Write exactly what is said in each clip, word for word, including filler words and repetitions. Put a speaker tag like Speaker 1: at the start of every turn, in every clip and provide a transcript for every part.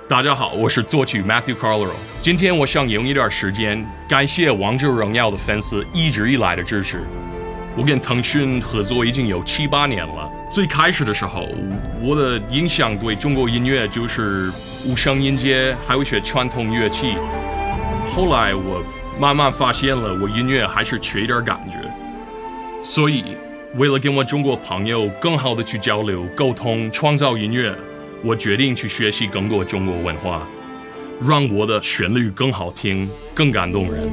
Speaker 1: 大家好，我是作曲 Matthew Carlero。今天我想用一点时间感谢《王者荣耀》的粉丝一直以来的支持。我跟腾讯合作已经有七八年了。最开始的时候，我的印象对中国音乐就是无声音阶，还有一些传统乐器。后来我慢慢发现了，我音乐还是缺一点感觉。所以，为了跟我中国朋友更好的去交流、沟通、创造音乐，我决定去学习更多中国文化，让我的旋律更好听、更感动人。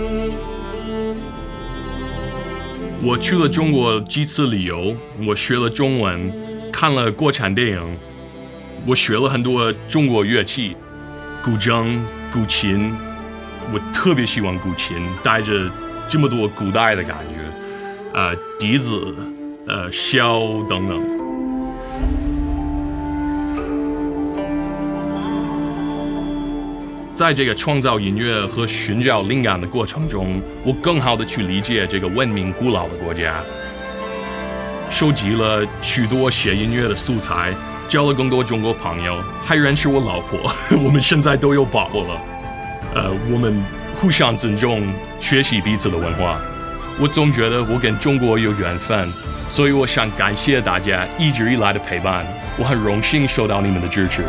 Speaker 1: 我去了中国几次旅游，我学了中文，看了国产电影，我学了很多中国乐器，古筝、古琴，我特别喜欢古琴，带着这么多古代的感觉，呃，笛子、呃，箫等等。在这个创造音乐和寻找灵感的过程中，我更好的去理解这个文明古老的国家，收集了许多写音乐的素材，交了更多中国朋友，还认识我老婆，我们现在都有宝宝了。呃，我们互相尊重，学习彼此的文化。我总觉得我跟中国有缘分，所以我想感谢大家一直以来的陪伴，我很荣幸受到你们的支持。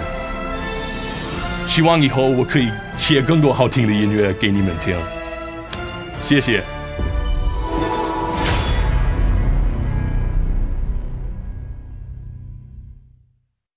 Speaker 1: 希望以后我可以写更多好听的音乐给你们听，谢谢。